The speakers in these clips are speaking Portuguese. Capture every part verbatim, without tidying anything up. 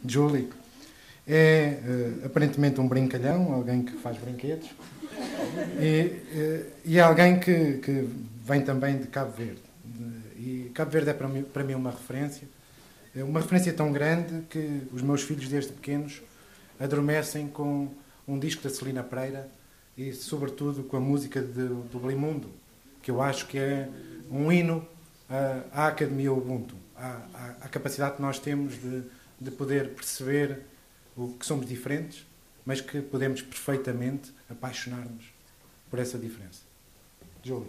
Julie é uh, aparentemente um brincalhão, alguém que faz brinquedos, e, uh, e é alguém que, que vem também de Cabo Verde. E Cabo Verde é para mim, para mim uma referência, é uma referência tão grande que os meus filhos desde pequenos adormecem com um disco da Celina Pereira e sobretudo com a música de, do Blimundo, que eu acho que é um hino à, à Academia Ubuntu, à, à, à capacidade que nós temos de, de poder perceber o que somos diferentes, mas que podemos perfeitamente apaixonar-nos por essa diferença. Júlio.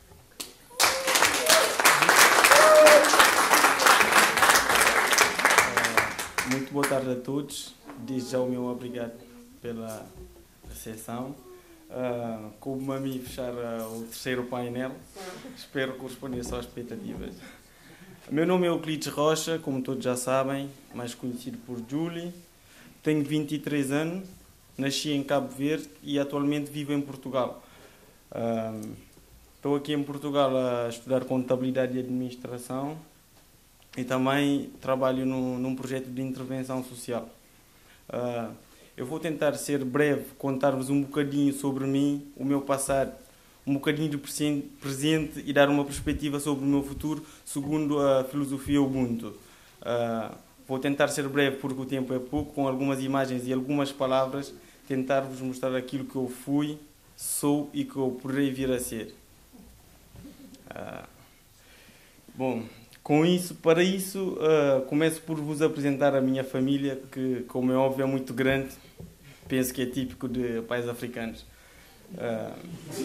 Muito boa tarde a todos. Desde já o meu obrigado pela recepção. Uh, Como a mim fechar uh, o terceiro painel, espero corresponder às expectativas. O meu nome é Euclides Rocha, como todos já sabem, mais conhecido por Julie. Tenho vinte e três anos, nasci em Cabo Verde e atualmente vivo em Portugal. Uh, estou aqui em Portugal a estudar Contabilidade e Administração e também trabalho no, num projeto de intervenção social. Uh, eu vou tentar ser breve, contar-vos um bocadinho sobre mim, o meu passado, um bocadinho de presente e dar uma perspectiva sobre o meu futuro segundo a filosofia Ubuntu. Uh, vou tentar ser breve porque o tempo é pouco, com algumas imagens e algumas palavras, tentar-vos mostrar aquilo que eu fui, sou e que eu poderei vir a ser. Uh, bom... Com isso, para isso, uh, começo por vos apresentar a minha família, que, como é óbvio, é muito grande. Penso que é típico de pais africanos. Uh,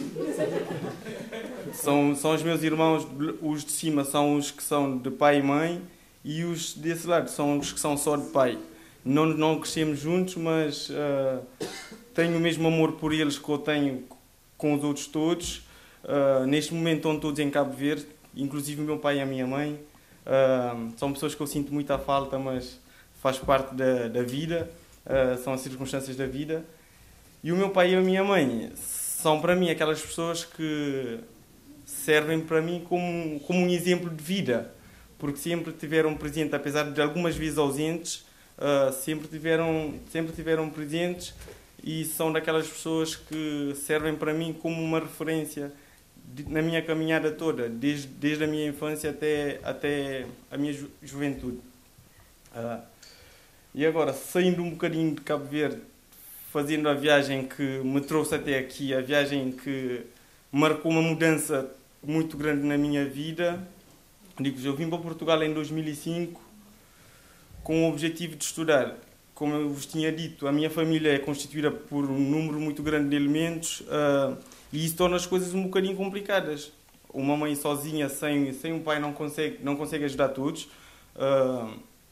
são, são os meus irmãos, os de cima são os que são de pai e mãe, e os desse lado são os que são só de pai. Não, não crescemos juntos, mas uh, tenho o mesmo amor por eles que eu tenho com os outros todos. Uh, neste momento estão todos em Cabo Verde, inclusive o meu pai e a minha mãe. Uh, são pessoas que eu sinto muita falta, mas faz parte da, da vida, uh, são as circunstâncias da vida. E o meu pai e a minha mãe são para mim aquelas pessoas que servem para mim como, como um exemplo de vida, porque sempre tiveram presente, apesar de algumas vezes ausentes, uh, sempre, tiveram, sempre tiveram presentes e são daquelas pessoas que servem para mim como uma referência na minha caminhada toda, desde, desde a minha infância até, até a minha ju juventude. Uh, e agora, saindo um bocadinho de Cabo Verde, fazendo a viagem que me trouxe até aqui, a viagem que marcou uma mudança muito grande na minha vida. Digo-vos, eu vim para Portugal em dois mil e cinco com o objetivo de estudar. Como eu vos tinha dito, a minha família é constituída por um número muito grande de elementos, uh, e isso torna as coisas um bocadinho complicadas. Uma mãe sozinha, sem, sem um pai, não consegue, não consegue ajudar todos. Uh,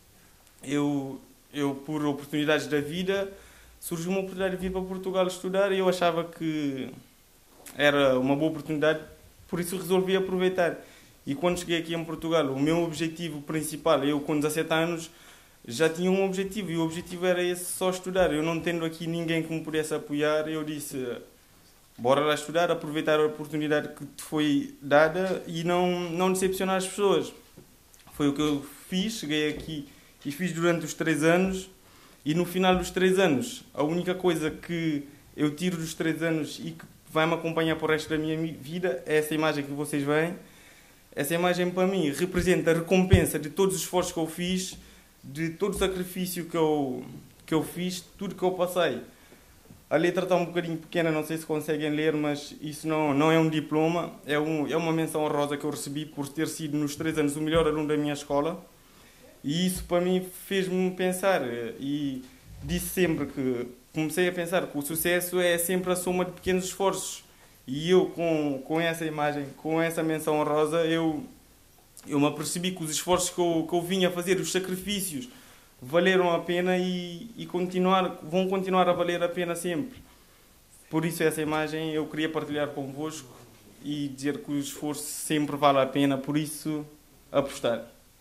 eu, eu, por oportunidades da vida, surgiu uma oportunidade de vir para Portugal estudar e eu achava que era uma boa oportunidade, por isso resolvi aproveitar. E quando cheguei aqui em Portugal, o meu objetivo principal, eu com dezassete anos, já tinha um objetivo, e o objetivo era esse, só estudar. Eu não tendo aqui ninguém que me pudesse apoiar, eu disse, bora lá estudar, aproveitar a oportunidade que te foi dada e não, não decepcionar as pessoas. Foi o que eu fiz, cheguei aqui e fiz durante os três anos, e no final dos três anos, a única coisa que eu tiro dos três anos e que vai-me acompanhar para o resto da minha vida é essa imagem que vocês veem. Essa imagem, para mim, representa a recompensa de todos os esforços que eu fiz, de todo o sacrifício que eu, que eu fiz, tudo que eu passei. A letra está um bocadinho pequena, não sei se conseguem ler, mas isso não, não é um diploma, é, um, é uma menção honrosa que eu recebi por ter sido nos três anos o melhor aluno da minha escola. E isso para mim fez-me pensar, e disse sempre que, comecei a pensar que o sucesso é sempre a soma de pequenos esforços. E eu, com, com essa imagem, com essa menção honrosa, eu, eu me apercebi que os esforços que eu, que eu vinha a fazer, os sacrifícios, valeram a pena e, e continuar, vão continuar a valer a pena sempre. Por isso essa imagem eu queria partilhar convosco e dizer que o esforço sempre vale a pena, por isso apostar.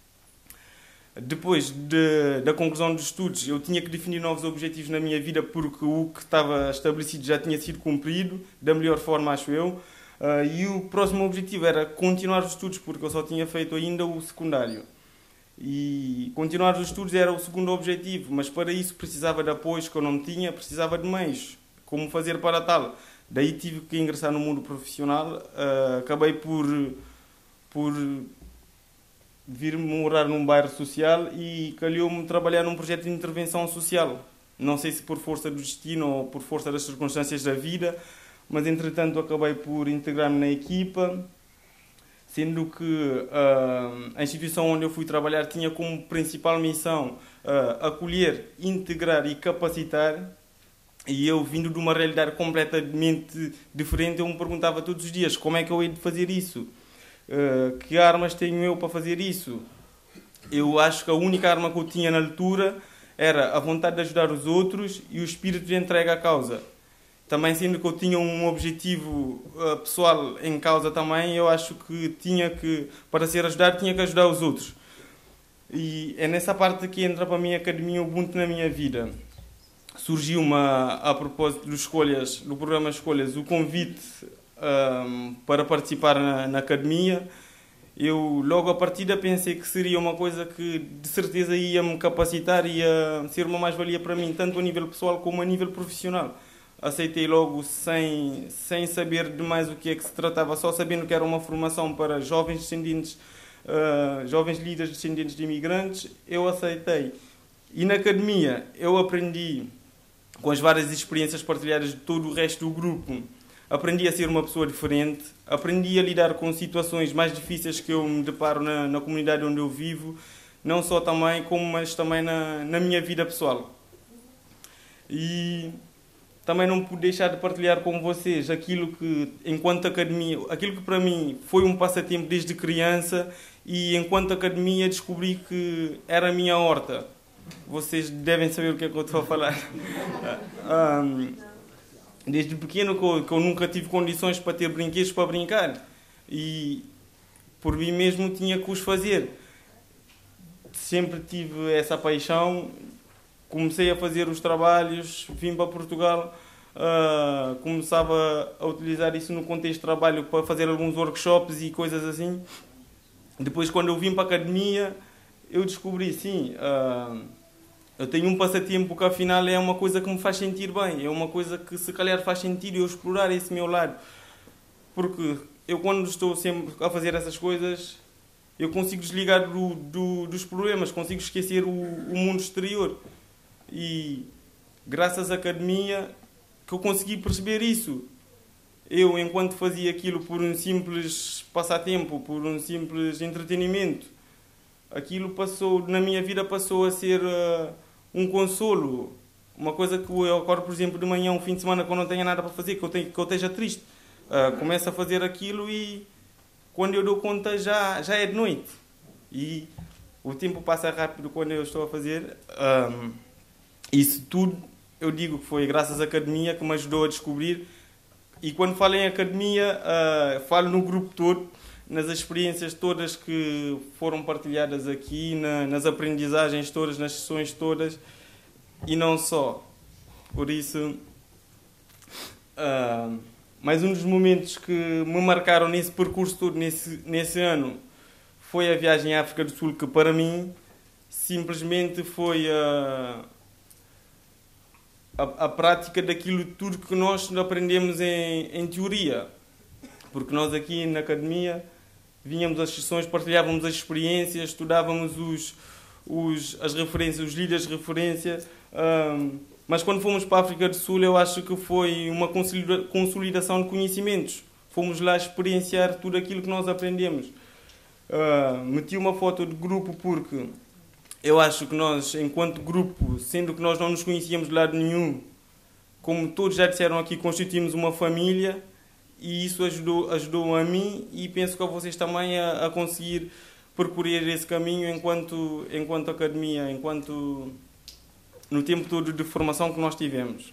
Depois de, da conclusão dos estudos, eu tinha que definir novos objetivos na minha vida, porque o que estava estabelecido já tinha sido cumprido, da melhor forma, acho eu. Uh, e o próximo objetivo era continuar os estudos, porque eu só tinha feito ainda o secundário. E continuar os estudos era o segundo objetivo, mas para isso precisava de apoios que eu não tinha, precisava de meios. Como fazer para tal? Daí tive que ingressar no mundo profissional, uh, acabei por, por vir morar num bairro social e calhou-me trabalhar num projeto de intervenção social. Não sei se por força do destino ou por força das circunstâncias da vida, mas entretanto acabei por integrar-me na equipa, sendo que uh, a instituição onde eu fui trabalhar tinha como principal missão uh, acolher, integrar e capacitar. E eu, vindo de uma realidade completamente diferente, eu me perguntava todos os dias como é que eu hei de fazer isso? Uh, que armas tenho eu para fazer isso? Eu acho que a única arma que eu tinha na altura era a vontade de ajudar os outros e o espírito de entrega à causa. Também, sendo que eu tinha um objetivo uh, pessoal em causa também, eu acho que tinha que, para ser ajudado, tinha que ajudar os outros. E é nessa parte que entra para mim a Academia Ubuntu na minha vida. Surgiu-me, a propósito das escolhas, do programa Escolhas, o convite um, para participar na, na Academia. Eu, logo a partida, pensei que seria uma coisa que, de certeza, ia me capacitar e ia ser uma mais-valia para mim, tanto a nível pessoal como a nível profissional. Aceitei logo sem, sem saber demais o que é que se tratava, só sabendo que era uma formação para jovens descendentes, uh, jovens líderes descendentes de imigrantes. Eu aceitei. E na Academia eu aprendi, com as várias experiências partilhadas de todo o resto do grupo, aprendi a ser uma pessoa diferente, aprendi a lidar com situações mais difíceis que eu me deparo na, na comunidade onde eu vivo, não só também, como mas também na, na minha vida pessoal. E também não pude deixar de partilhar com vocês aquilo que, enquanto academia, aquilo que para mim foi um passatempo desde criança e enquanto academia descobri que era a minha horta. Vocês devem saber o que é que eu estou a falar. um, desde pequeno que eu, que eu nunca tive condições para ter brinquedos para brincar e por mim mesmo tinha que os fazer. Sempre tive essa paixão, comecei a fazer os trabalhos, vim para Portugal, uh, começava a utilizar isso no contexto de trabalho para fazer alguns workshops e coisas assim. Depois, quando eu vim para a academia, eu descobri, sim, uh, eu tenho um passatempo que afinal é uma coisa que me faz sentir bem, é uma coisa que se calhar faz sentido eu explorar esse meu lado. Porque eu, quando estou sempre a fazer essas coisas, eu consigo desligar do, do, dos problemas, consigo esquecer o, o mundo exterior. E graças à academia que eu consegui perceber isso. Eu, enquanto fazia aquilo por um simples passatempo, por um simples entretenimento, aquilo passou, na minha vida passou a ser uh, um consolo. Uma coisa que eu acordo, por exemplo, de manhã, um fim de semana, quando não tenho nada para fazer, que eu, tenho, que eu esteja triste. Uh, começo a fazer aquilo e quando eu dou conta já, já é de noite. E o tempo passa rápido quando eu estou a fazer. Um, isso tudo, eu digo que foi graças à academia que me ajudou a descobrir. E quando falo em academia, uh, falo no grupo todo, nas experiências todas que foram partilhadas aqui, na, nas aprendizagens todas, nas sessões todas, e não só. Por isso, uh, mais um dos momentos que me marcaram nesse percurso todo, nesse, nesse ano, foi a viagem à África do Sul, que para mim simplesmente foi a, a, a prática daquilo tudo que nós aprendemos em, em teoria. Porque nós aqui na academia vinhamos às sessões, partilhávamos as experiências, estudávamos os, os, as referências, os líderes de referência, um, mas quando fomos para a África do Sul eu acho que foi uma consolidação de conhecimentos. Fomos lá experienciar tudo aquilo que nós aprendemos. Uh, meti uma foto de grupo porque eu acho que nós, enquanto grupo, sendo que nós não nos conhecíamos de lado nenhum, como todos já disseram aqui, constituímos uma família. E isso ajudou, ajudou a mim e penso que a vocês também a, a conseguir percorrer esse caminho enquanto, enquanto academia, enquanto no tempo todo de formação que nós tivemos.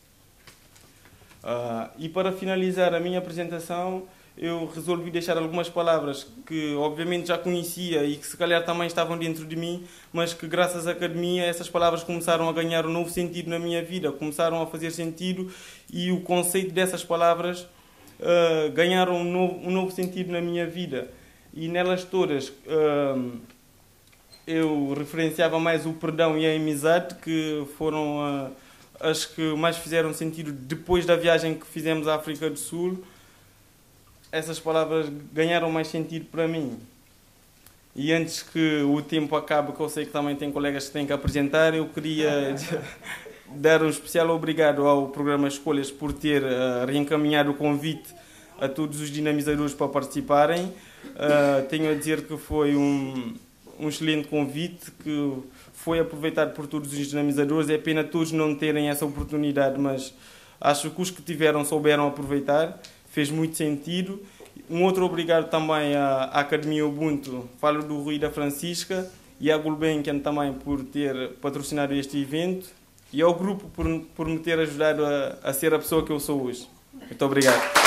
Uh, e para finalizar a minha apresentação, eu resolvi deixar algumas palavras que obviamente já conhecia e que se calhar também estavam dentro de mim, mas que graças à academia essas palavras começaram a ganhar um novo sentido na minha vida, começaram a fazer sentido e o conceito dessas palavras Uh, ganharam um novo, um novo sentido na minha vida e nelas todas uh, eu referenciava mais o perdão e a amizade, que foram uh, as que mais fizeram sentido depois da viagem que fizemos à África do Sul. Essas palavras ganharam mais sentido para mim. E antes que o tempo acabe, que eu sei que também tem colegas que têm que apresentar, eu queria dar um especial obrigado ao programa Escolhas por ter uh, reencaminhado o convite a todos os dinamizadores para participarem. Uh, tenho a dizer que foi um, um excelente convite, que foi aproveitado por todos os dinamizadores. É pena todos não terem essa oportunidade, mas acho que os que tiveram souberam aproveitar. Fez muito sentido. Um outro obrigado também à Academia Ubuntu, falo do Rui e da Francisca, e à Gulbenkian também por ter patrocinado este evento, e ao grupo por, por me ter ajudado a, a ser a pessoa que eu sou hoje. Muito obrigado.